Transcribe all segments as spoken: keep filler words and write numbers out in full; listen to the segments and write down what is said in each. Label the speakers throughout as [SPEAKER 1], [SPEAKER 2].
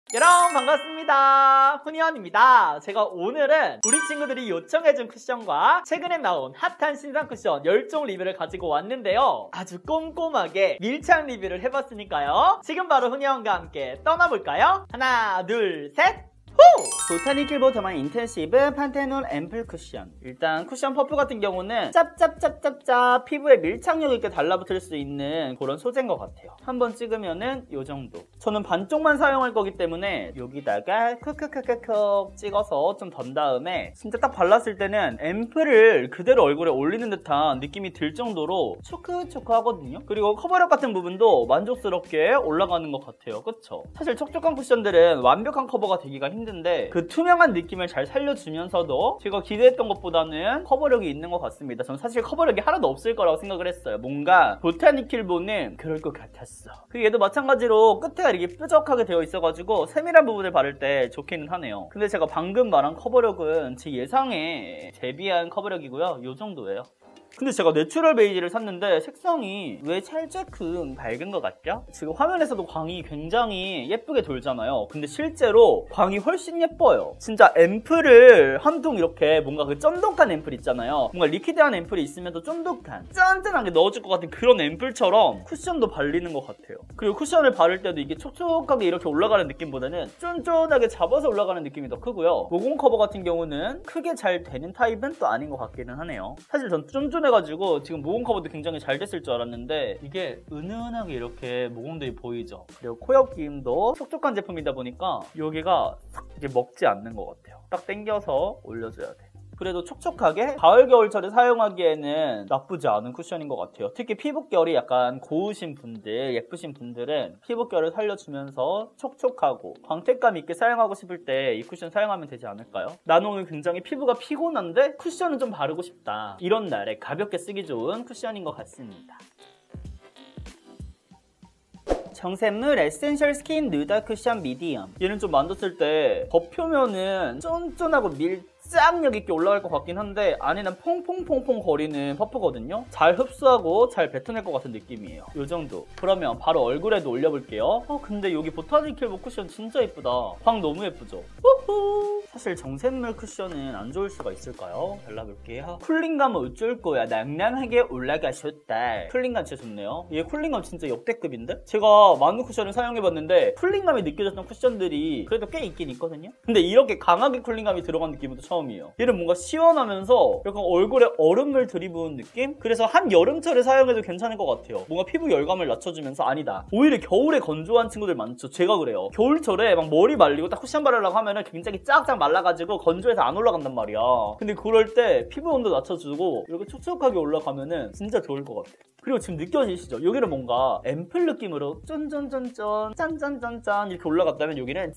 [SPEAKER 1] 여러분 반갑습니다. 훈이원입니다. 제가 오늘은 우리 친구들이 요청해준 쿠션과 최근에 나온 핫한 신상 쿠션 열 종 리뷰를 가지고 왔는데요. 아주 꼼꼼하게 밀착 리뷰를 해봤으니까요. 지금 바로 훈이원과 함께 떠나볼까요? 하나, 둘, 셋! 후! 보타니킬보터만 인텐시브 판테놀 앰플 쿠션. 일단 쿠션 퍼프 같은 경우는 짭짭짭짭짭 피부에 밀착력 있게 달라붙을 수 있는 그런 소재인 것 같아요. 한번 찍으면은 요 정도. 저는 반쪽만 사용할 거기 때문에 여기다가 쿡쿡쿡쿡 찍어서 좀 던 다음에 진짜 딱 발랐을 때는 앰플을 그대로 얼굴에 올리는 듯한 느낌이 들 정도로 초크초크 하거든요. 그리고 커버력 같은 부분도 만족스럽게 올라가는 것 같아요. 그쵸? 사실 촉촉한 쿠션들은 완벽한 커버가 되기가 힘들어요. 힘든데 그 투명한 느낌을 잘 살려주면서도 제가 기대했던 것보다는 커버력이 있는 것 같습니다. 저는 사실 커버력이 하나도 없을 거라고 생각을 했어요. 뭔가 보타니킬보는 그럴 것 같았어. 그리고 얘도 마찬가지로 끝에가 이렇게 뾰족하게 되어 있어가지고 세밀한 부분을 바를 때 좋기는 하네요. 근데 제가 방금 말한 커버력은 제 예상에 대비한 커버력이고요. 요 정도예요. 근데 제가 내추럴 베이지를 샀는데 색상이 왜 살짝금 밝은 것 같죠? 지금 화면에서도 광이 굉장히 예쁘게 돌잖아요. 근데 실제로 광이 훨씬 예뻐요. 진짜 앰플을 한 통 이렇게 뭔가 그 쫀득한 앰플 있잖아요. 뭔가 리퀴드한 앰플이 있으면 더 쫀득한 짠짠하게 넣어줄 것 같은 그런 앰플처럼 쿠션도 발리는 것 같아요. 그리고 쿠션을 바를 때도 이게 촉촉하게 이렇게 올라가는 느낌보다는 쫀쫀하게 잡아서 올라가는 느낌이 더 크고요. 모공 커버 같은 경우는 크게 잘 되는 타입은 또 아닌 것 같기는 하네요. 사실 전 쫀쫀 해가지고 지금 모공 커버도 굉장히 잘 됐을 줄 알았는데 이게 은은하게 이렇게 모공들이 보이죠. 그리고 코옆 기임도 촉촉한 제품이다 보니까 여기가 싹 이렇게 먹지 않는 것 같아요. 딱 당겨서 올려줘야 돼. 그래도 촉촉하게 가을 겨울철에 사용하기에는 나쁘지 않은 쿠션인 것 같아요. 특히 피부결이 약간 고우신 분들, 예쁘신 분들은 피부결을 살려주면서 촉촉하고 광택감 있게 사용하고 싶을 때 이 쿠션 사용하면 되지 않을까요? 나는 오늘 굉장히 피부가 피곤한데 쿠션은 좀 바르고 싶다. 이런 날에 가볍게 쓰기 좋은 쿠션인 것 같습니다. 정샘물 에센셜 스킨 누더 쿠션 미디엄. 얘는 좀 만졌을 때 겉표면은 쫀쫀하고 밀착력 있게 올라갈 것 같긴 한데 안에는 퐁퐁퐁퐁 거리는 퍼프거든요. 잘 흡수하고 잘 뱉어낼 것 같은 느낌이에요. 요 정도. 그러면 바로 얼굴에도 올려볼게요. 어 근데 여기 보타니킬보 쿠션 진짜 예쁘다. 광 너무 예쁘죠? 우후. 사실 정샘물 쿠션은 안 좋을 수가 있을까요? 발라볼게요. 쿨링감은 어쩔 거야. 낭낭하게 올라가셨다. 쿨링감 진짜 좋네요. 얘 쿨링감 진짜 역대급인데? 제가 많은 쿠션을 사용해봤는데 쿨링감이 느껴졌던 쿠션들이 그래도 꽤 있긴 있거든요? 근데 이렇게 강하게 쿨링감이 들어간 느낌은 또 처음이에요. 얘는 뭔가 시원하면서 약간 얼굴에 얼음을 들이부은 느낌? 그래서 한여름철에 사용해도 괜찮을 것 같아요. 뭔가 피부 열감을 낮춰주면서 아니다. 오히려 겨울에 건조한 친구들 많죠. 제가 그래요. 겨울철에 막 머리 말리고 딱 쿠션 바르려고 하면은 굉장히 쫙쫙 말라가지고 건조해서 안 올라간단 말이야. 근데 그럴 때 피부 온도 낮춰주고 이렇게 촉촉하게 올라가면은 진짜 좋을 것 같아요. 그리고 지금 느껴지시죠? 여기는 뭔가 앰플 느낌으로 쫀쫀쫀쫀 짠짠짠짠 이렇게 올라갔다면 여기는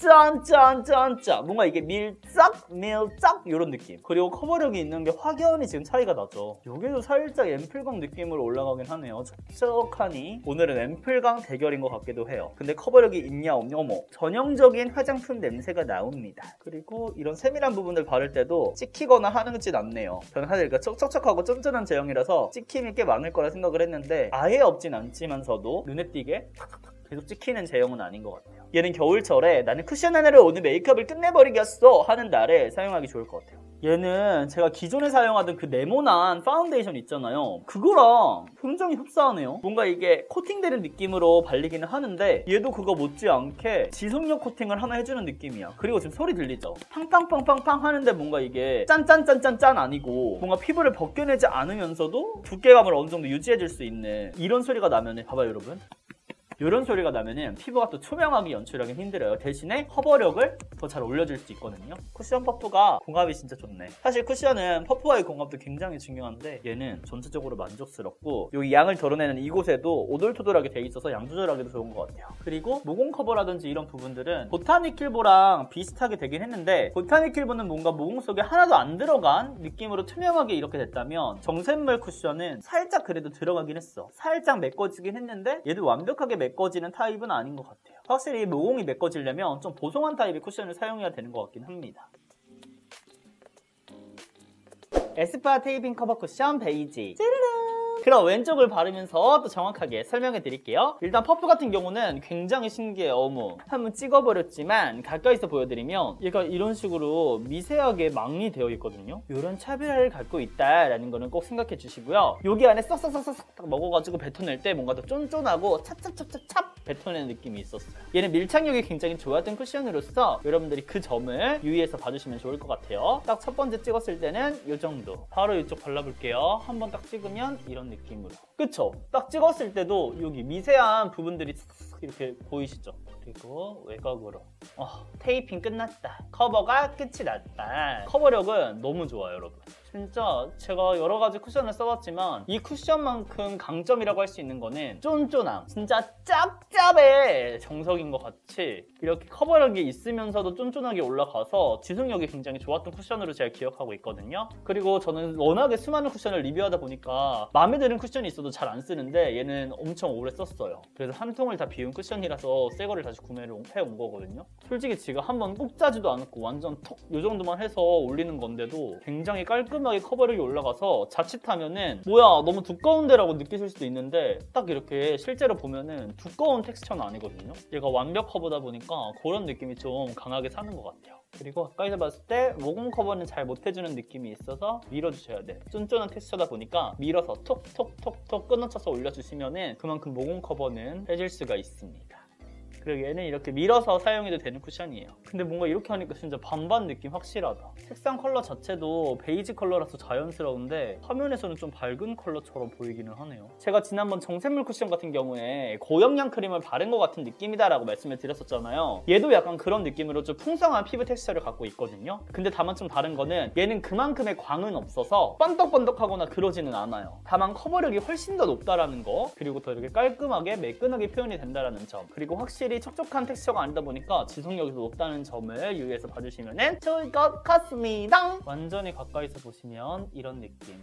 [SPEAKER 1] 짠짠짠짠 뭔가 이게 밀착 밀착 이런 느낌. 그리고 커버력이 있는 게 확연히 지금 차이가 나죠. 여기도 살짝 앰플광 느낌으로 올라가긴 하네요. 촉촉하니 오늘은 앰플광 대결인 것 같기도 해요. 근데 커버력이 있냐 없냐 어머 전형적인 화장품 냄새가 나옵니다. 그리고 이런 세밀한 부분을 바를 때도 찍히거나 하는진 않네요. 저는 사실 촉촉하고 쫀쫀한 제형이라서 찍힘이 꽤 많을 거라 생각을 했는데 했는데 아예 없진 않지만서도 눈에 띄게 계속 찍히는 제형은 아닌 것 같아요. 얘는 겨울철에 나는 쿠션 하나로 오늘 메이크업을 끝내버리겠어 하는 날에 사용하기 좋을 것 같아요. 얘는 제가 기존에 사용하던 그 네모난 파운데이션 있잖아요. 그거랑 굉장히 흡사하네요. 뭔가 이게 코팅되는 느낌으로 발리기는 하는데 얘도 그거 못지않게 지속력 코팅을 하나 해주는 느낌이야. 그리고 지금 소리 들리죠? 팡팡팡팡팡 하는데 뭔가 이게 짠짠짠짠짠 아니고 뭔가 피부를 벗겨내지 않으면서도 두께감을 어느 정도 유지해줄 수 있는 이런 소리가 나면 봐봐요 여러분. 이런 소리가 나면은 피부가 또 투명하게 연출하기 힘들어요. 대신에 커버력을 더 잘 올려줄 수 있거든요. 쿠션 퍼프가 궁합이 진짜 좋네. 사실 쿠션은 퍼프와의 궁합도 굉장히 중요한데 얘는 전체적으로 만족스럽고 여기 양을 덜어내는 이곳에도 오돌토돌하게 돼 있어서 양 조절하기도 좋은 것 같아요. 그리고 모공 커버라든지 이런 부분들은 보타니킬보랑 비슷하게 되긴 했는데 보타니킬보는 뭔가 모공 속에 하나도 안 들어간 느낌으로 투명하게 이렇게 됐다면 정샘물 쿠션은 살짝 그래도 들어가긴 했어. 살짝 메꿔지긴 했는데 얘도 완벽하게 메꿔지는 타입은 아닌 것 같아요. 확실히 모공이 메꿔지려면 좀 보송한 타입의 쿠션을 사용해야 되는 것 같긴 합니다. 에스쁘아 테이핑 커버 쿠션 베이지. 찌르릉! 그럼 왼쪽을 바르면서 또 정확하게 설명해 드릴게요. 일단 퍼프 같은 경우는 굉장히 신기해요. 어머, 한번 찍어버렸지만 가까이서 보여드리면 얘가 이런 식으로 미세하게 망이 되어 있거든요. 이런 차별화를 갖고 있다라는 거는 꼭 생각해 주시고요. 여기 안에 썩썩썩썩 딱 먹어가지고 뱉어낼 때 뭔가 더 쫀쫀하고 찹찹찹찹찹 뱉어내는 느낌이 있었어요. 얘는 밀착력이 굉장히 좋았던 쿠션으로서 여러분들이 그 점을 유의해서 봐주시면 좋을 것 같아요. 딱 첫 번째 찍었을 때는 이 정도. 바로 이쪽 발라볼게요. 한번 딱 찍으면 이런 느낌으로. 그쵸? 딱 찍었을 때도 여기 미세한 부분들이 이렇게 보이시죠? 그리고 외곽으로. 어, 테이핑 끝났다. 커버가 끝이 났다. 커버력은 너무 좋아요, 여러분. 진짜 제가 여러 가지 쿠션을 써봤지만 이 쿠션만큼 강점이라고 할 수 있는 거는 쫀쫀함. 진짜 짭짭의 정석인 것 같이 이렇게 커버력이 있으면서도 쫀쫀하게 올라가서 지속력이 굉장히 좋았던 쿠션으로 제가 기억하고 있거든요. 그리고 저는 워낙에 수많은 쿠션을 리뷰하다 보니까 마음에 드는 쿠션이 있어도 잘 안 쓰는데 얘는 엄청 오래 썼어요. 그래서 한 통을 다 비운 쿠션이라서 새 거를 다시 구매를 해온 거거든요. 솔직히 지금 한번 꼭 짜지도 않았고 완전 톡 이 정도만 해서 올리는 건데도 굉장히 깔끔하게 커버력이 올라가서 자칫하면은 뭐야 너무 두꺼운데 라고 느끼실 수도 있는데 딱 이렇게 실제로 보면은 두꺼운 텍스처는 아니거든요. 얘가 완벽 커버다 보니까 그런 느낌이 좀 강하게 사는 것 같아요. 그리고 가까이서 봤을 때 모공 커버는 잘 못해주는 느낌이 있어서 밀어주셔야 돼. 쫀쫀한 텍스처다 보니까 밀어서 톡톡톡톡 끊어쳐서 올려주시면은 그만큼 모공 커버는 해줄 수가 있습니다. 그리고 얘는 이렇게 밀어서 사용해도 되는 쿠션이에요. 근데 뭔가 이렇게 하니까 진짜 반반 느낌 확실하다. 색상 컬러 자체도 베이지 컬러라서 자연스러운데 화면에서는 좀 밝은 컬러처럼 보이기는 하네요. 제가 지난번 정샘물 쿠션 같은 경우에 고영양 크림을 바른 것 같은 느낌이다 라고 말씀을 드렸었잖아요. 얘도 약간 그런 느낌으로 좀 풍성한 피부 텍스처를 갖고 있거든요. 근데 다만 좀 다른 거는 얘는 그만큼의 광은 없어서 번덕번덕하거나 그러지는 않아요. 다만 커버력이 훨씬 더 높다라는 거, 그리고 더 이렇게 깔끔하게 매끈하게 표현이 된다는 점, 그리고 확실히 촉촉한 텍스처가 아니다 보니까 지속력이 높다는 점을 유의해서 봐주시면 좋을 것 같습니다. 완전히 가까이서 보시면 이런 느낌.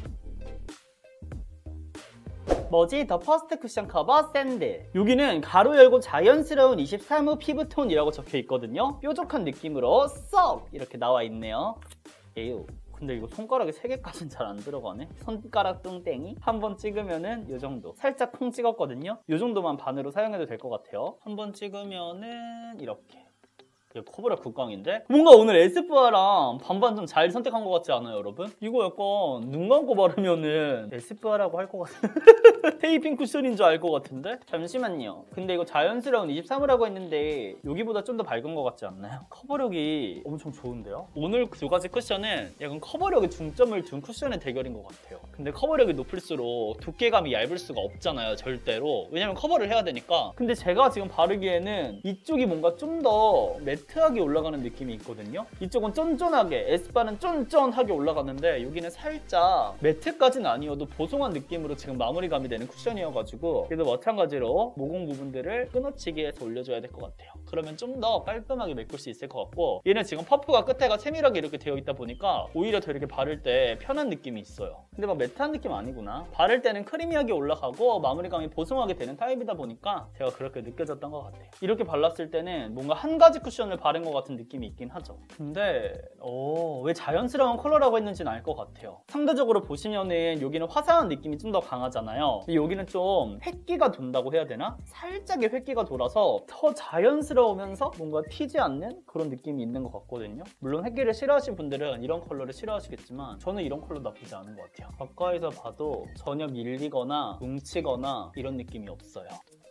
[SPEAKER 1] 뭐지? 더 퍼스트 쿠션 커버 샌드. 여기는 가로 열고 자연스러운 이십삼 호 피부톤이라고 적혀 있거든요. 뾰족한 느낌으로 쏙 이렇게 나와 있네요. 에휴. 근데 이거 손가락에 세 개까지는 잘 안 들어가네. 손가락 뚱땡이 한번 찍으면은 이 정도. 살짝 콩 찍었거든요. 이 정도만 반으로 사용해도 될 것 같아요. 한번 찍으면은 이렇게. 커버력 극강인데? 뭔가 오늘 에스쁘아랑 반반 좀 잘 선택한 것 같지 않아요, 여러분? 이거 약간 눈 감고 바르면은 에스쁘아라고 할 것 같은 테이핑 쿠션인 줄 알 것 같은데? 잠시만요. 근데 이거 자연스러운 이십삼 호라고 했는데 여기보다 좀 더 밝은 것 같지 않나요? 커버력이 엄청 좋은데요? 오늘 두 가지 쿠션은 약간 커버력에 중점을 둔 쿠션의 대결인 것 같아요. 근데 커버력이 높을수록 두께감이 얇을 수가 없잖아요, 절대로. 왜냐면 커버를 해야 되니까. 근데 제가 지금 바르기에는 이쪽이 뭔가 좀 더 매트하게 올라가는 느낌이 있거든요. 이쪽은 쫀쫀하게, 에스쁘아는 쫀쫀하게 올라가는데 여기는 살짝 매트까지는 아니어도 보송한 느낌으로 지금 마무리감이 되는 쿠션이어가지고 그래도 마찬가지로 모공 부분들을 끊어치기 해서 올려줘야 될 것 같아요. 그러면 좀 더 깔끔하게 메꿀 수 있을 것 같고, 얘는 지금 퍼프가 끝에가 세밀하게 이렇게 되어 있다 보니까 오히려 더 이렇게 바를 때 편한 느낌이 있어요. 근데 막 매트한 느낌 아니구나. 바를 때는 크리미하게 올라가고 마무리감이 보송하게 되는 타입이다 보니까 제가 그렇게 느껴졌던 것 같아요. 이렇게 발랐을 때는 뭔가 한 가지 쿠션을 바른 것 같은 느낌이 있긴 하죠. 근데 어, 왜 자연스러운 컬러라고 했는지는 알 것 같아요. 상대적으로 보시면은 여기는 화사한 느낌이 좀 더 강하잖아요. 근데 여기는 좀 획기가 돈다고 해야 되나? 살짝의 획기가 돌아서 더 자연스러우면서 뭔가 튀지 않는 그런 느낌이 있는 것 같거든요. 물론 획기를 싫어하시는 분들은 이런 컬러를 싫어하시겠지만 저는 이런 컬러 나쁘지 않은 것 같아요. 가까이서 봐도 전혀 밀리거나 뭉치거나 이런 느낌이 없어요.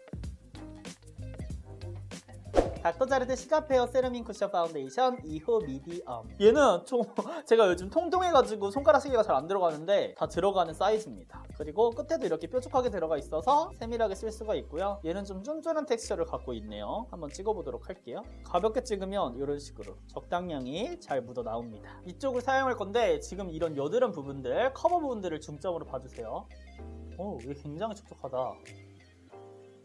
[SPEAKER 1] 닥터자르트 시카페어 세라믹 쿠션 파운데이션 이 호 미디엄. 얘는 좀 제가 요즘 통통해가지고 손가락 세 개가 잘 안 들어가는데 다 들어가는 사이즈입니다. 그리고 끝에도 이렇게 뾰족하게 들어가 있어서 세밀하게 쓸 수가 있고요. 얘는 좀 쫀쫀한 텍스처를 갖고 있네요. 한번 찍어보도록 할게요. 가볍게 찍으면 이런 식으로 적당량이 잘 묻어 나옵니다. 이쪽을 사용할 건데 지금 이런 여드름 부분들, 커버 부분들을 중점으로 봐주세요. 오, 이게 굉장히 촉촉하다.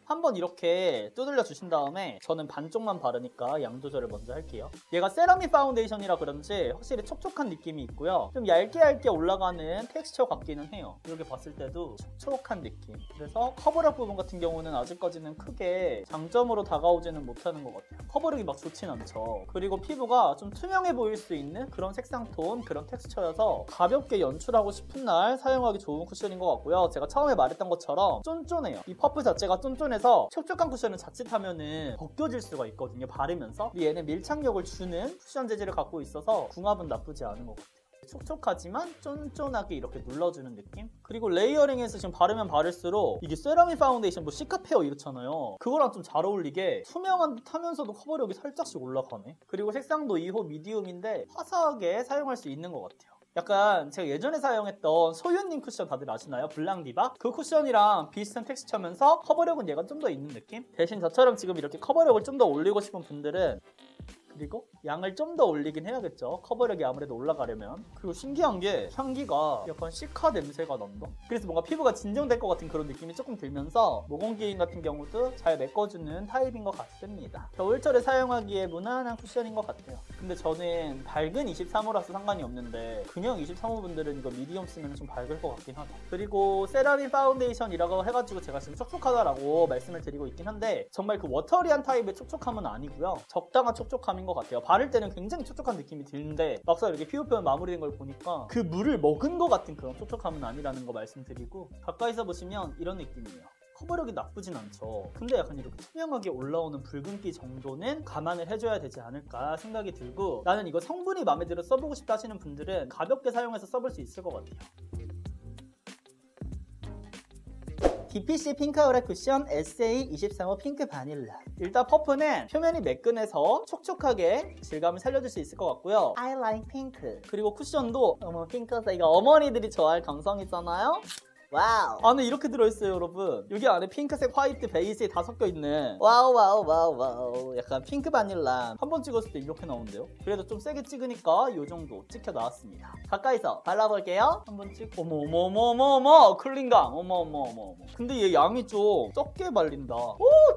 [SPEAKER 1] 한번 이렇게 두들려 주신 다음에 저는 반쪽만 바르니까 양 조절을 먼저 할게요. 얘가 세라믹 파운데이션이라 그런지 확실히 촉촉한 느낌이 있고요. 좀 얇게 얇게 올라가는 텍스처 같기는 해요. 이렇게 봤을 때도 촉촉한 느낌. 그래서 커버력 부분 같은 경우는 아직까지는 크게 장점으로 다가오지는 못하는 것 같아요. 커버력이 막 좋진 않죠. 그리고 피부가 좀 투명해 보일 수 있는 그런 색상톤, 그런 텍스처여서 가볍게 연출하고 싶은 날 사용하기 좋은 쿠션인 것 같고요. 제가 처음에 말했던 것처럼 쫀쫀해요. 이 퍼프 자체가 쫀쫀해서 촉촉한 쿠션을 자칫하면은 벗겨질 수가 있거든요, 바르면서. 근데 얘는 밀착력을 주는 쿠션 재질을 갖고 있어서 궁합은 나쁘지 않은 것 같아요. 촉촉하지만 쫀쫀하게 이렇게 눌러주는 느낌? 그리고 레이어링해서 지금 바르면 바를수록 이게 세라믹 파운데이션 뭐 시카페어 이렇잖아요. 그거랑 좀 잘 어울리게 투명한 듯 하면서도 커버력이 살짝씩 올라가네. 그리고 색상도 이 호 미디움인데 화사하게 사용할 수 있는 것 같아요. 약간 제가 예전에 사용했던 소윤님 쿠션 다들 아시나요? 블랑디바? 그 쿠션이랑 비슷한 텍스처면서 커버력은 얘가 좀 더 있는 느낌? 대신 저처럼 지금 이렇게 커버력을 좀 더 올리고 싶은 분들은 그리고 양을 좀 더 올리긴 해야겠죠. 커버력이 아무래도 올라가려면. 그리고 신기한 게 향기가 약간 시카 냄새가 난다. 그래서 뭔가 피부가 진정될 것 같은 그런 느낌이 조금 들면서 모공기인 같은 경우도 잘 메꿔주는 타입인 것 같습니다. 겨울철에 사용하기에 무난한 쿠션인 것 같아요. 근데 저는 밝은 이십삼 호라서 상관이 없는데 그냥 이십삼 호 분들은 이거 미디엄 쓰면 좀 밝을 것 같긴 하다. 그리고 세라믹 파운데이션이라고 해가지고 제가 지금 촉촉하다라고 말씀을 드리고 있긴 한데 정말 그 워터리한 타입의 촉촉함은 아니고요. 적당한 촉촉함인 것 같아요. 바를 때는 굉장히 촉촉한 느낌이 드는데 막상 이렇게 피부 표현 마무리된 걸 보니까 그 물을 먹은 것 같은 그런 촉촉함은 아니라는 거 말씀드리고, 가까이서 보시면 이런 느낌이에요. 커버력이 나쁘진 않죠. 근데 약간 이렇게 투명하게 올라오는 붉은기 정도는 감안을 해줘야 되지 않을까 생각이 들고, 나는 이거 성분이 마음에 들어 써보고 싶다 하시는 분들은 가볍게 사용해서 써볼 수 있을 것 같아요. 디피씨 핑크 아우라 쿠션 에스에이 이십삼 호 핑크 바닐라. 일단 퍼프는 표면이 매끈해서 촉촉하게 질감을 살려줄 수 있을 것 같고요. I like pink. 그리고 쿠션도 어머 핑크색, 이거 어머니들이 좋아할 감성이잖아요. 와우. 안에 이렇게 들어있어요, 여러분. 여기 안에 핑크색, 화이트, 베이지 다 섞여있는 와우 와우 와우 와우 약간 핑크 바닐라. 한번 찍었을 때 이렇게 나오는데요. 그래도 좀 세게 찍으니까 이 정도 찍혀 나왔습니다. 가까이서 발라볼게요. 한번 찍. 어머 어머 어머 어머 어머 클린감. 어머 어머 어머 어머. 근데 얘 양이 좀 적게 발린다. 오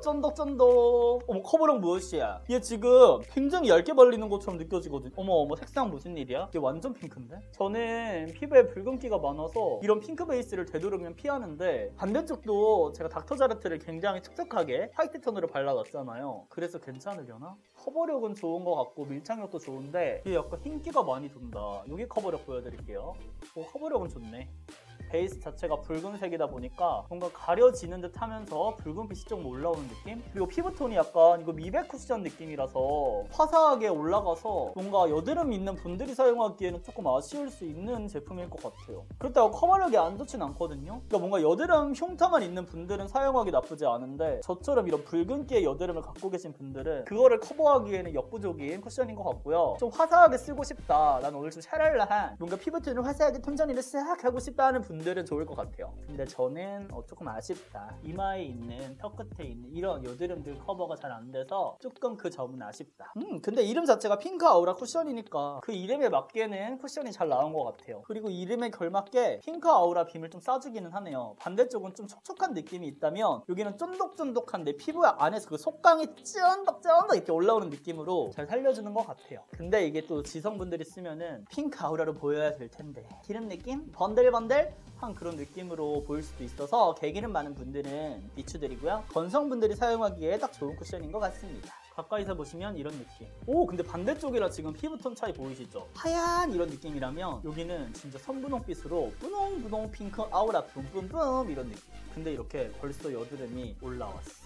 [SPEAKER 1] 쫀득쫀득. 어머 커버력 무엇이야. 얘 지금 굉장히 얇게 발리는 것처럼 느껴지거든. 어머 어머 색상 무슨 일이야? 얘 완전 핑크인데? 저는 피부에 붉은기가 많아서 이런 핑크 베이스를 되도록이면 피하는데, 반대쪽도 제가 닥터자르트를 굉장히 촉촉하게 화이트 톤으로 발라놨잖아요. 그래서 괜찮으려나? 커버력은 좋은 것 같고 밀착력도 좋은데 얘 약간 흰기가 많이 돈다. 여기 커버력 보여드릴게요. 오 커버력은 좋네. 베이스 자체가 붉은색이다 보니까 뭔가 가려지는 듯 하면서 붉은빛이 조금 올라오는 느낌? 그리고 피부톤이 약간 이거 미백 쿠션 느낌이라서 화사하게 올라가서 뭔가 여드름 있는 분들이 사용하기에는 조금 아쉬울 수 있는 제품일 것 같아요. 그렇다고 커버력이 안 좋진 않거든요. 그러니까 뭔가 여드름 흉터만 있는 분들은 사용하기 나쁘지 않은데 저처럼 이런 붉은기의 여드름을 갖고 계신 분들은 그거를 커버하기에는 역부족인 쿠션인 것 같고요. 좀 화사하게 쓰고 싶다, 난 오늘 좀 샤랄라한 뭔가 피부톤을 화사하게 톤 정리를 싹 하고 싶다 하는 분들 분들은 좋을 것 같아요. 근데 저는 어, 조금 아쉽다. 이마에 있는, 턱 끝에 있는 이런 여드름들 커버가 잘 안 돼서 조금 그 점은 아쉽다. 음, 근데 이름 자체가 핑크 아우라 쿠션이니까 그 이름에 맞게는 쿠션이 잘 나온 것 같아요. 그리고 이름에 걸맞게 핑크 아우라 빔을 좀 싸주기는 하네요. 반대쪽은 좀 촉촉한 느낌이 있다면 여기는 쫀득쫀득한 내 피부 안에서 그 속광이 쫀득쫀득 이렇게 올라오는 느낌으로 잘 살려주는 것 같아요. 근데 이게 또 지성분들이 쓰면은 핑크 아우라로 보여야 될 텐데 기름 느낌? 번들번들? 한 그런 느낌으로 보일 수도 있어서 개기름 많은 분들은 비추드리고요. 건성분들이 사용하기에 딱 좋은 쿠션인 것 같습니다. 가까이서 보시면 이런 느낌. 오 근데 반대쪽이라 지금 피부톤 차이 보이시죠? 하얀 이런 느낌이라면 여기는 진짜 선분홍빛으로 뿌농뿌농 핑크 아우라 뿜뿜뿜 이런 느낌. 근데 이렇게 벌써 여드름이 올라왔어.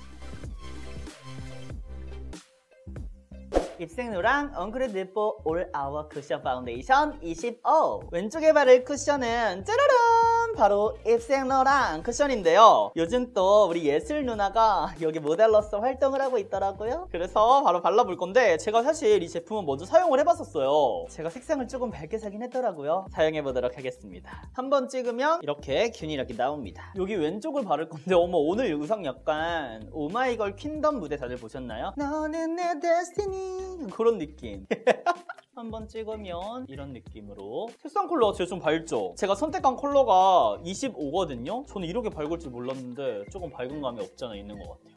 [SPEAKER 1] 입생노랑 엉크레 르뽀 올 아워 쿠션 파운데이션 이십오. 왼쪽에 바를 쿠션은 짜라란 바로 입생노랑 쿠션인데요. 요즘 또 우리 예슬 누나가 여기 모델로서 활동을 하고 있더라고요. 그래서 바로 발라볼 건데 제가 사실 이 제품은 먼저 사용을 해봤었어요. 제가 색상을 조금 밝게 사긴 했더라고요. 사용해보도록 하겠습니다. 한번 찍으면 이렇게 균일하게 나옵니다. 여기 왼쪽을 바를 건데 어머 오늘 의상 약간 오마이걸 퀸덤 무대 다들 보셨나요? 너는 내 데스티니 그런 느낌. 한번 찍으면 이런 느낌으로 색상 컬러가 진짜 좀 밝죠? 제가 선택한 컬러가 이십오거든요? 저는 이렇게 밝을 줄 몰랐는데 조금 밝은 감이 없지 않아 있는 것 같아요.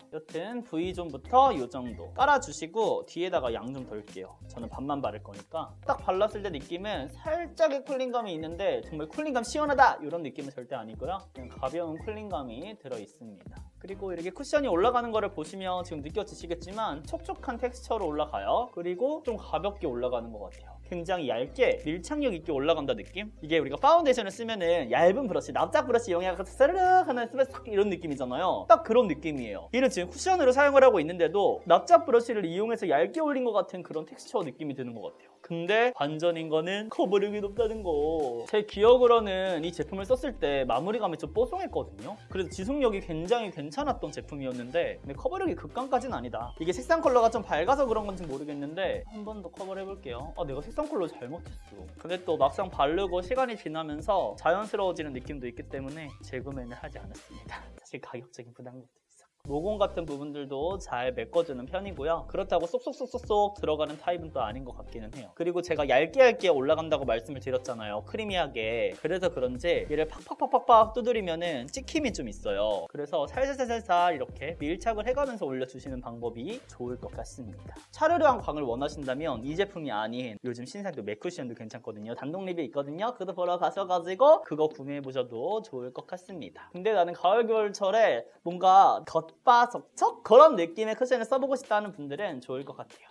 [SPEAKER 1] 여튼 V존부터 이 정도 깔아주시고 뒤에다가 양 좀 덜게요. 저는 반만 바를 거니까. 딱 발랐을 때 느낌은 살짝의 쿨링감이 있는데 정말 쿨링감 시원하다 이런 느낌은 절대 아니고요. 그냥 가벼운 쿨링감이 들어있습니다. 그리고 이렇게 쿠션이 올라가는 거를 보시면 지금 느껴지시겠지만 촉촉한 텍스처로 올라가요. 그리고 좀 가볍게 올라가는 것 같아요. 굉장히 얇게 밀착력 있게 올라간다 느낌? 이게 우리가 파운데이션을 쓰면은 얇은 브러쉬, 납작 브러쉬 이용해서 스르륵 하나 쓰면 싹 이런 느낌이잖아요. 딱 그런 느낌이에요. 얘는 지금 쿠션으로 사용을 하고 있는데도 납작 브러쉬를 이용해서 얇게 올린 것 같은 그런 텍스처 느낌이 드는 것 같아요. 근데 반전인 거는 커버력이 높다는 거. 제 기억으로는 이 제품을 썼을 때 마무리감이 좀 뽀송했거든요. 그래서 지속력이 굉장히 괜찮았던 제품이었는데 근데 커버력이 극강까지는 아니다. 이게 색상 컬러가 좀 밝아서 그런 건지 모르겠는데 한 번 더 커버를 해볼게요. 아, 내가 색상 컬러 잘못했어. 근데 또 막상 바르고 시간이 지나면서 자연스러워지는 느낌도 있기 때문에 재구매는 하지 않았습니다. 사실 가격적인 부담감도 있어. 모공 같은 부분들도 잘 메꿔주는 편이고요. 그렇다고 쏙쏙쏙쏙쏙 들어가는 타입은 또 아닌 것 같기는 해요. 그리고 제가 얇게 얇게 올라간다고 말씀을 드렸잖아요. 크리미하게. 그래서 그런지 얘를 팍팍팍팍팍 두드리면은 찍힘이 좀 있어요. 그래서 살살살살 이렇게 밀착을 해가면서 올려주시는 방법이 좋을 것 같습니다. 차르르한 광을 원하신다면 이 제품이 아닌 요즘 신상도 맥쿠션도 괜찮거든요. 단독 리뷰 있거든요. 그거 보러 가셔가지고 그거 구매해보셔도 좋을 것 같습니다. 근데 나는 가을 겨울철에 뭔가 겉바속촉 그런 느낌의 쿠션을 써보고 싶다는 분들은 좋을 것 같아요.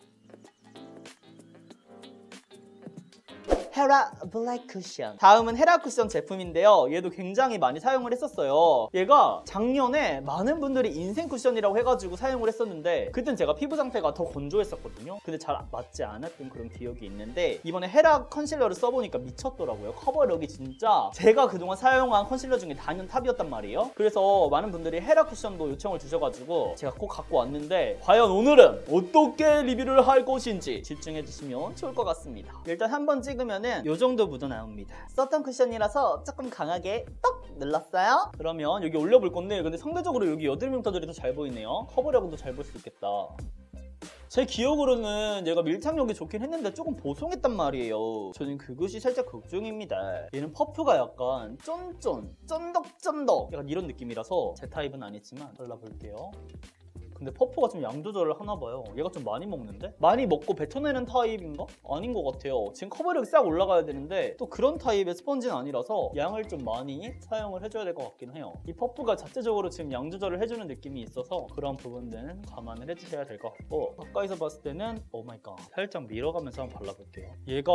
[SPEAKER 1] 헤라 블랙 쿠션. 다음은 헤라 쿠션 제품인데요. 얘도 굉장히 많이 사용을 했었어요. 얘가 작년에 많은 분들이 인생 쿠션이라고 해가지고 사용을 했었는데 그땐 제가 피부 상태가 더 건조했었거든요. 근데 잘 맞지 않았던 그런 기억이 있는데 이번에 헤라 컨실러를 써보니까 미쳤더라고요. 커버력이 진짜 제가 그동안 사용한 컨실러 중에 단연 탑이었단 말이에요. 그래서 많은 분들이 헤라 쿠션도 요청을 주셔가지고 제가 꼭 갖고 왔는데 과연 오늘은 어떻게 리뷰를 할 것인지 집중해주시면 좋을 것 같습니다. 일단 한번 찍으면 이 정도 묻어 나옵니다. 썼던 쿠션이라서 조금 강하게 떡 눌렀어요. 그러면 여기 올려볼 건데 근데 상대적으로 여기 여드름흉터들이 더 잘 보이네요. 커버력은 더 잘 볼 수 있겠다. 제 기억으로는 얘가 밀착력이 좋긴 했는데 조금 보송했단 말이에요. 저는 그것이 살짝 걱정입니다. 얘는 퍼프가 약간 쫀쫀, 쫀덕쫀덕 약간 이런 느낌이라서 제 타입은 아니지만 발라볼게요. 근데 퍼프가 좀 양 조절을 하나봐요. 얘가 좀 많이 먹는데? 많이 먹고 뱉어내는 타입인가? 아닌 것 같아요. 지금 커버력이 싹 올라가야 되는데 또 그런 타입의 스펀지는 아니라서 양을 좀 많이 사용을 해줘야 될 것 같긴 해요. 이 퍼프가 자체적으로 지금 양 조절을 해주는 느낌이 있어서 그런 부분들은 감안을 해주셔야 될 것 같고 가까이서 봤을 때는 오마이갓 살짝 밀어가면서 한번 발라볼게요. 얘가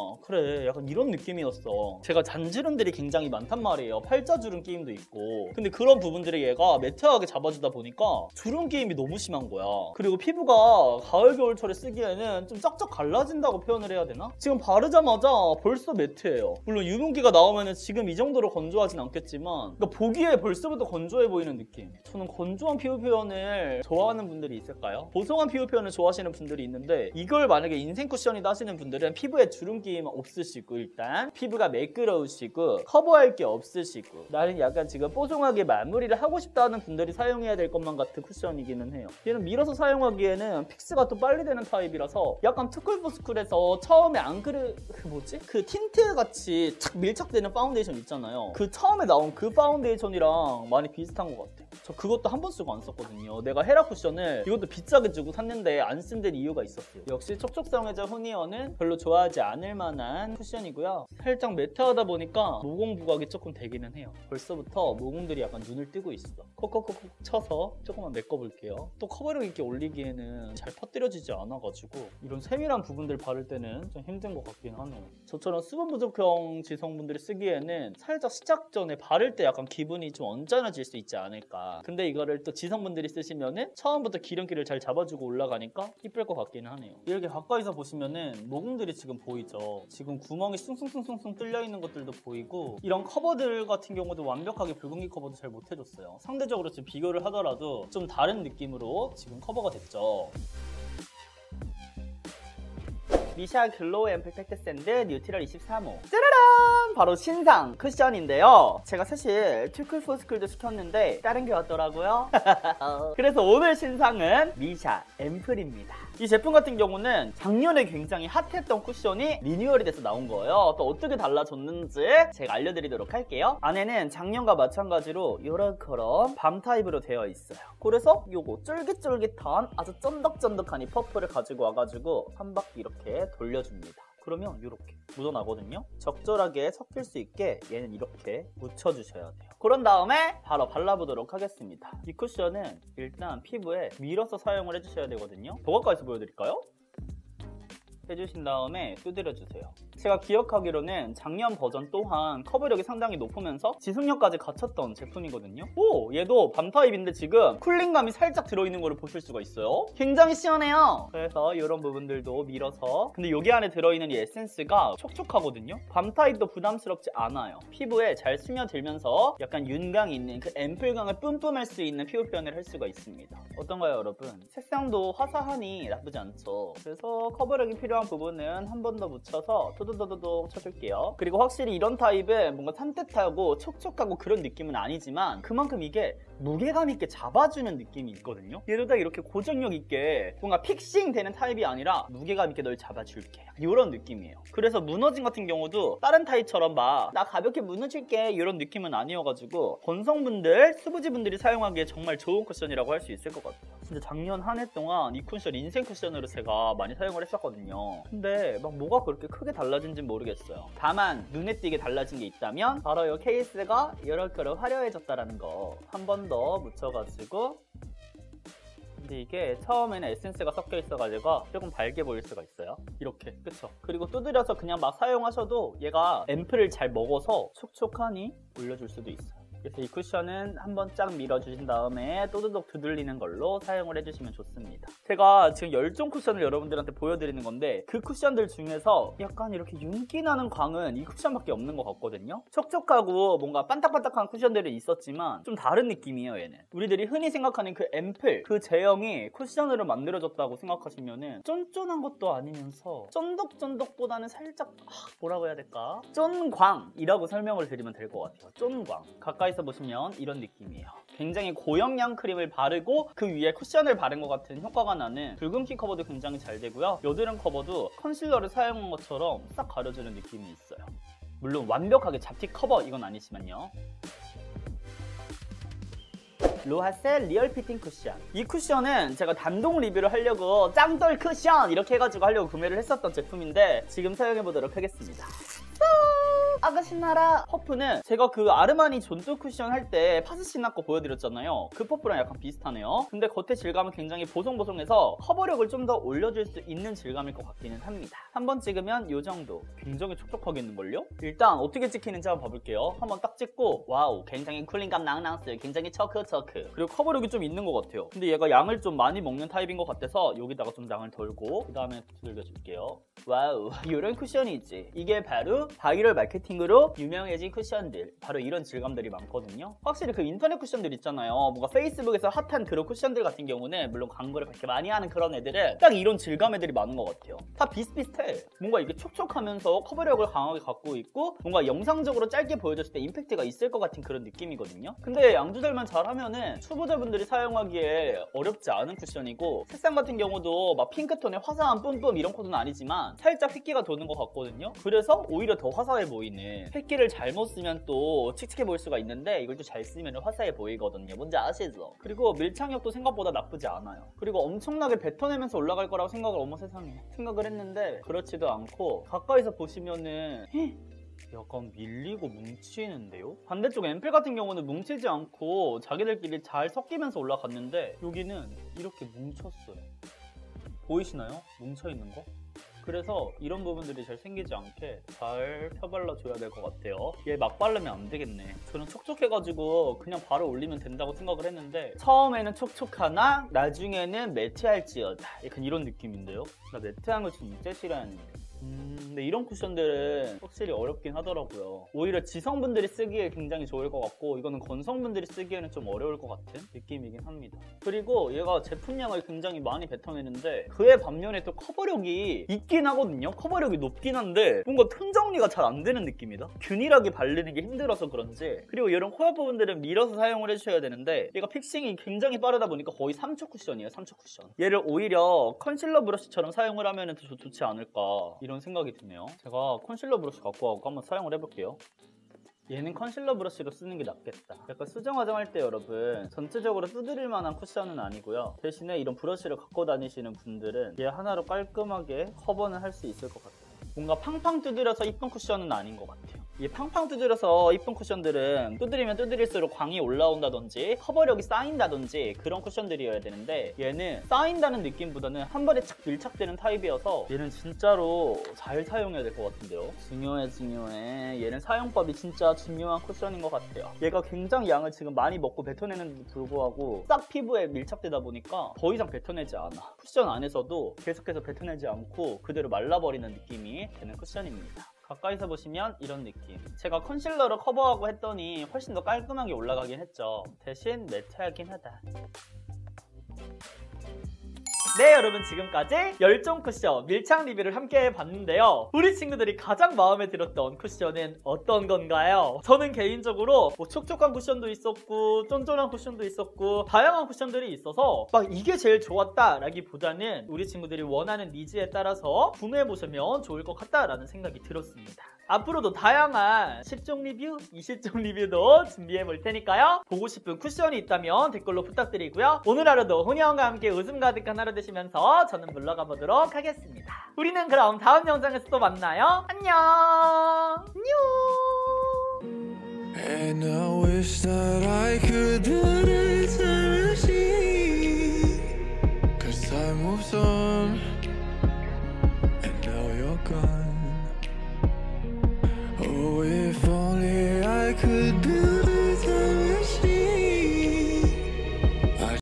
[SPEAKER 1] 그래 약간 이런 느낌이었어. 제가 잔주름들이 굉장히 많단 말이에요. 팔자주름 끼임도 있고 근데 그런 부분들을 얘가 매트하게 잡아주다 보니까 주름 끼임 너무 심한 거야. 그리고 피부가 가을 겨울철에 쓰기에는 좀 쩍쩍 갈라진다고 표현을 해야 되나? 지금 바르자마자 벌써 매트해요. 물론 유분기가 나오면 지금 이 정도로 건조하진 않겠지만 그러니까 보기에 벌써부터 건조해 보이는 느낌. 저는 건조한 피부 표현을 좋아하는 분들이 있을까요? 보송한 피부 표현을 좋아하시는 분들이 있는데 이걸 만약에 인생 쿠션이다 하시는 분들은 피부에 주름기임 없으시고 일단 피부가 매끄러우시고 커버할 게 없으시고 나는 약간 지금 뽀송하게 마무리를 하고 싶다는 분들이 사용해야 될 것만 같은 쿠션이긴 해요. 얘는 밀어서 사용하기에는 픽스가 또 빨리 되는 타입이라서 약간 투쿨포스쿨에서 처음에 안 그래 그 뭐지? 그 틴트 같이 착 밀착되는 파운데이션 있잖아요. 그 처음에 나온 그 파운데이션이랑 많이 비슷한 것 같아요. 저 그것도 한 번 쓰고 안 썼거든요. 내가 헤라 쿠션을 이것도 비싸게 주고 샀는데 안 쓴 데는 이유가 있었어요. 역시 촉촉성해져 후니어는 별로 좋아하지 않을 만한 쿠션이고요. 살짝 매트하다 보니까 모공 부각이 조금 되기는 해요. 벌써부터 모공들이 약간 눈을 뜨고 있어. 콕콕콕콕 쳐서 조금만 메꿔볼게요. 또 커버력 있게 올리기에는 잘 퍼뜨려지지 않아가지고 이런 세밀한 부분들 바를 때는 좀 힘든 것 같긴 하네요. 저처럼 수분 부족형 지성분들이 쓰기에는 살짝 시작 전에 바를 때 약간 기분이 좀 언짢아질 수 있지 않을까. 근데 이거를 또 지성분들이 쓰시면은 처음부터 기름기를 잘 잡아주고 올라가니까 이쁠 것 같기는 하네요. 이렇게 가까이서 보시면은 모공들이 지금 보이죠. 지금 구멍이 숭숭숭숭숭 뚫려 있는 것들도 보이고 이런 커버들 같은 경우도 완벽하게 붉은기 커버도 잘 못해줬어요. 상대적으로 지금 비교를 하더라도 좀 다른 느낌으로 지금 커버가 됐죠. 미샤 글로우 앰 퍼펙트 샌드 뉴트럴 이십삼 호 짜라란! 바로 신상 쿠션인데요. 제가 사실 투쿨포스쿨도 시켰는데 다른 게 왔더라고요. 그래서 오늘 신상은 미샤 앰플입니다. 이 제품 같은 경우는 작년에 굉장히 핫했던 쿠션이 리뉴얼이 돼서 나온 거예요. 또 어떻게 달라졌는지 제가 알려드리도록 할게요. 안에는 작년과 마찬가지로 이렇게런 밤 타입으로 되어 있어요. 그래서 요거 쫄깃쫄깃한 아주 쫀득쫀득한 이 퍼프를 가지고 와가지고 한 바퀴 이렇게 돌려줍니다. 그러면 이렇게 묻어나거든요. 적절하게 섞일 수 있게 얘는 이렇게 묻혀주셔야 돼요. 그런 다음에 바로 발라보도록 하겠습니다. 이 쿠션은 일단 피부에 밀어서 사용을 해주셔야 되거든요. 더 가까이서 보여드릴까요? 해주신 다음에 두드려주세요. 제가 기억하기로는 작년 버전 또한 커버력이 상당히 높으면서 지속력까지 갖췄던 제품이거든요. 오! 얘도 밤 타입인데 지금 쿨링감이 살짝 들어있는 거를 보실 수가 있어요. 굉장히 시원해요. 그래서 이런 부분들도 밀어서, 근데 여기 안에 들어있는 이 에센스가 촉촉하거든요. 밤 타입도 부담스럽지 않아요. 피부에 잘 스며들면서 약간 윤광이 있는 그 앰플광을 뿜뿜할 수 있는 피부 표현을 할 수가 있습니다. 어떤가요 여러분? 색상도 화사하니 나쁘지 않죠. 그래서 커버력이 필요한 부분은 한 번 더 묻혀서 도도도도도 쳐줄게요. 그리고 확실히 이런 타입은 뭔가 산뜻하고 촉촉하고 그런 느낌은 아니지만 그만큼 이게 무게감 있게 잡아주는 느낌이 있거든요. 얘도 다 이렇게 고정력 있게 뭔가 픽싱 되는 타입이 아니라 무게감 있게 널 잡아줄게, 이런 느낌이에요. 그래서 무너짐 같은 경우도 다른 타입처럼 막 나 가볍게 무너질게 이런 느낌은 아니어가지고 건성분들, 수부지분들이 사용하기에 정말 좋은 쿠션이라고 할 수 있을 것 같아요. 진짜 작년 한 해 동안 이 쿠션 인생 쿠션으로 제가 많이 사용을 했었거든요. 근데 막 뭐가 그렇게 크게 달라진지는 모르겠어요. 다만 눈에 띄게 달라진 게 있다면 바로 이 케이스가 이렇게 화려해졌다는 거 한 번 더 묻혀가지고, 근데 이게 처음에는 에센스가 섞여 있어가지고 조금 밝게 보일 수가 있어요. 이렇게, 그쵸? 그리고 두드려서 그냥 막 사용하셔도 얘가 앰플을 잘 먹어서 촉촉하니 올려줄 수도 있어요. 그래서 이 쿠션은 한번 쫙 밀어주신 다음에 또드덕 두들리는 걸로 사용을 해주시면 좋습니다. 제가 지금 열 종 쿠션을 여러분들한테 보여드리는 건데 그 쿠션들 중에서 약간 이렇게 윤기 나는 광은 이 쿠션밖에 없는 것 같거든요. 촉촉하고 뭔가 반딱반딱한 쿠션들이 있었지만 좀 다른 느낌이에요. 얘는 우리들이 흔히 생각하는 그 앰플, 그 제형이 쿠션으로 만들어졌다고 생각하시면은 쫀쫀한 것도 아니면서 쫀득쫀득보다는 살짝 뭐라고 해야 될까? 쫀광이라고 설명을 드리면 될 것 같아요. 쫀광. 가까이 에서 보시면 이런 느낌이에요. 굉장히 고영양 크림을 바르고 그 위에 쿠션을 바른 것 같은 효과가 나는 붉은기 커버도 굉장히 잘 되고요. 여드름 커버도 컨실러를 사용한 것처럼 싹 가려주는 느낌이 있어요. 물론 완벽하게 잡티 커버 이건 아니지만요. 로하셀 리얼 피팅 쿠션. 이 쿠션은 제가 단독 리뷰를 하려고 짱돌 쿠션 이렇게 해가지고 하려고 구매를 했었던 제품인데 지금 사용해보도록 하겠습니다. 아가 신나라 퍼프는 제가 그 아르마니 존투 쿠션 할 때 파스시나 거 보여드렸잖아요. 그 퍼프랑 약간 비슷하네요. 근데 겉의 질감은 굉장히 보송보송해서 커버력을 좀 더 올려줄 수 있는 질감일 것 같기는 합니다. 한번 찍으면 이 정도. 굉장히 촉촉하겠는걸요? 일단 어떻게 찍히는지 한번 봐볼게요. 한번 딱 찍고 와우, 굉장히 쿨링감 낭낭스, 굉장히 처크처크. 그리고 커버력이 좀 있는 것 같아요. 근데 얘가 양을 좀 많이 먹는 타입인 것 같아서 여기다가 좀 양을 덜고 그 다음에 두들겨줄게요. 와우, 이런 쿠션이 있지. 이게 바로 바이럴 마케팅으로 유명해진 쿠션들, 바로 이런 질감들이 많거든요. 확실히 그 인터넷 쿠션들 있잖아요. 뭔가 페이스북에서 핫한 그런 쿠션들 같은 경우는 물론 광고를 그렇게 많이 하는 그런 애들은 딱 이런 질감 애들이 많은 것 같아요. 다 비슷비슷해. 뭔가 이게 촉촉하면서 커버력을 강하게 갖고 있고 뭔가 영상적으로 짧게 보여줬을 때 임팩트가 있을 것 같은 그런 느낌이거든요. 근데 양 조절만 잘하면은 초보자분들이 사용하기에 어렵지 않은 쿠션이고, 색상 같은 경우도 막 핑크톤의 화사한 뿜뿜 이런 코드는 아니지만 살짝 획기가 도는 것 같거든요. 그래서 오히려 더 화사해 보이는, 획기를 잘못 쓰면 또 칙칙해 보일 수가 있는데 이걸 또 잘 쓰면 화사해 보이거든요. 뭔지 아시죠? 그리고 밀착력도 생각보다 나쁘지 않아요. 그리고 엄청나게 뱉어내면서 올라갈 거라고 생각을 어머 세상에 생각을 했는데 그렇지도 않고, 가까이서 보시면은 약간 밀리고 뭉치는데요? 반대쪽 앰플 같은 경우는 뭉치지 않고 자기들끼리 잘 섞이면서 올라갔는데 여기는 이렇게 뭉쳤어요. 보이시나요? 뭉쳐있는 거? 그래서 이런 부분들이 잘 생기지 않게 잘 펴발라줘야 될 것 같아요. 얘 막 바르면 안 되겠네. 저는 촉촉해가지고 그냥 바로 올리면 된다고 생각을 했는데 처음에는 촉촉하나 나중에는 매트할지어다, 약간 이런 느낌인데요. 나 매트한 걸 진짜 싫어하는데. 음, 근데 이런 쿠션들은 확실히 어렵긴 하더라고요. 오히려 지성분들이 쓰기에 굉장히 좋을 것 같고 이거는 건성분들이 쓰기에는 좀 어려울 것 같은 느낌이긴 합니다. 그리고 얘가 제품량을 굉장히 많이 뱉어내는데 그에 반면에 또 커버력이 있긴 하거든요. 커버력이 높긴 한데 뭔가 톤 정리가 잘 안 되는 느낌이다. 균일하게 바르는 게 힘들어서 그런지. 그리고 이런 코어 부분들은 밀어서 사용을 해주셔야 되는데 얘가 픽싱이 굉장히 빠르다 보니까 거의 삼 초 쿠션이에요. 삼 초 쿠션. 얘를 오히려 컨실러 브러쉬처럼 사용을 하면 더 좋지 않을까 이런 생각이 드네요. 제가 컨실러 브러쉬 갖고 와서 한번 사용을 해볼게요. 얘는 컨실러 브러쉬로 쓰는 게 낫겠다. 약간 수정 화장할 때 여러분 전체적으로 두드릴 만한 쿠션은 아니고요. 대신에 이런 브러쉬를 갖고 다니시는 분들은 얘 하나로 깔끔하게 커버는 할 수 있을 것 같아요. 뭔가 팡팡 두드려서 이쁜 쿠션은 아닌 것 같아요. 이 팡팡 두드려서 이쁜 쿠션들은 두드리면 두드릴수록 광이 올라온다든지 커버력이 쌓인다든지 그런 쿠션들이어야 되는데 얘는 쌓인다는 느낌보다는 한 번에 착 밀착되는 타입이어서 얘는 진짜로 잘 사용해야 될 것 같은데요. 중요해 중요해. 얘는 사용법이 진짜 중요한 쿠션인 것 같아요. 얘가 굉장히 양을 지금 많이 먹고 뱉어내는데도 불구하고 싹 피부에 밀착되다 보니까 더 이상 뱉어내지 않아. 쿠션 안에서도 계속해서 뱉어내지 않고 그대로 말라버리는 느낌이 되는 쿠션입니다. 가까이서 보시면 이런 느낌. 제가 컨실러로 커버하고 했더니 훨씬 더 깔끔하게 올라가긴 했죠. 대신 매트하긴 하다. 네, 여러분 지금까지 열정 쿠션 밀착 리뷰를 함께 해봤는데요. 우리 친구들이 가장 마음에 들었던 쿠션은 어떤 건가요? 저는 개인적으로 뭐 촉촉한 쿠션도 있었고 쫀쫀한 쿠션도 있었고 다양한 쿠션들이 있어서 막 이게 제일 좋았다 라기보다는 우리 친구들이 원하는 니즈에 따라서 구매해보시면 좋을 것 같다라는 생각이 들었습니다. 앞으로도 다양한 실종 리뷰, 이실종 리뷰도 준비해볼 테니까요. 보고 싶은 쿠션이 있다면 댓글로 부탁드리고요. 오늘 하루도 훈이형과 함께 웃음 가득한 하루 되시면서 저는 물러가 보도록 하겠습니다. 우리는 그럼 다음 영상에서 또 만나요. 안녕! 안녕! And I wish that I could put a time machine, 'cause time moves on and now you're gone. Oh, if only I could